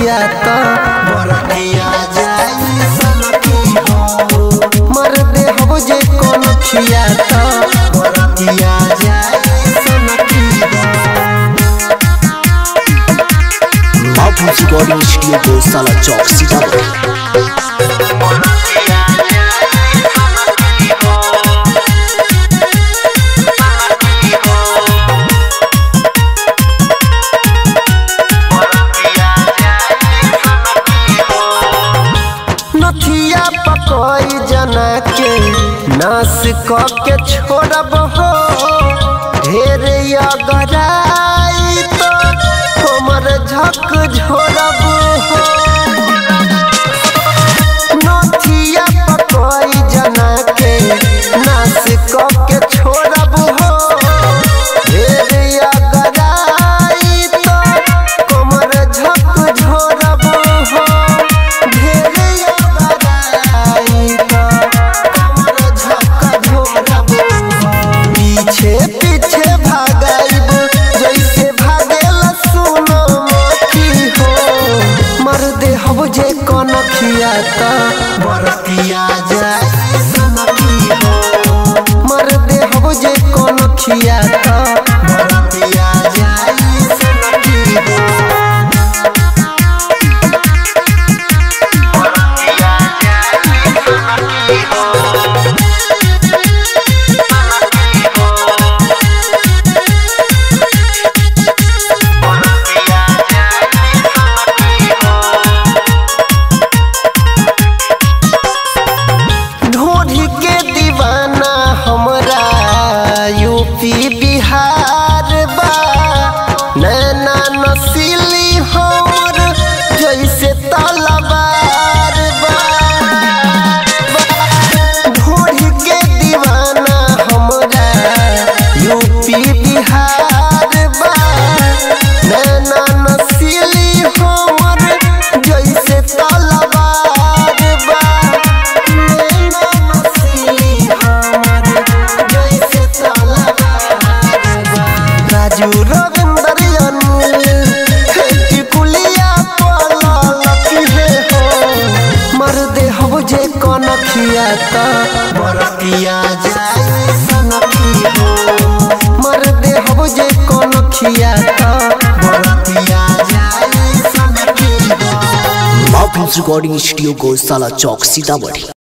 कनखिया तो बरतिया जाई सनकी हो मर दे हो जे कनखिया तो बरतिया जाई सनकी हो। बाबू रिकॉर्डिंग स्टूडियो गौशाला चौक सीतामढ़ी। नथिया पकोई जना के नास के छोड़ब हो ढेर अगराई तो हमर झक झोरब हो। नथिया पकोई जना के नास के छोड़ब हो ढेर अगराई तो हमर झक झोरब हो। पीछे पीछे भागाइब जैसे भागेला सुनो मखी हो मर दे हो जे कनखिया तो बरतिया जाई सनकी हो मर दे हो जे कनखिया तो बरतिया जाई सनकी हो। यूपी बिहार बा नैना नसीली हमर जैसे तलवार बा ढोढ़ी के दीवाना हमरा यूपी बिहार बा नैना नसीली हमर जैसे तलवार बा नैना नसीली हमर जैसे राजू रविंदर टिकुलिया पलकी हो मर दे हो जे कनखिया तो बरतिया जाई सनकी हो मर दे हो जे कनखिया तो बरतिया जाई सनकी हो। बाबू रिकॉर्डिंग स्टूडियो गौशाला चौक सीतामढ़ी।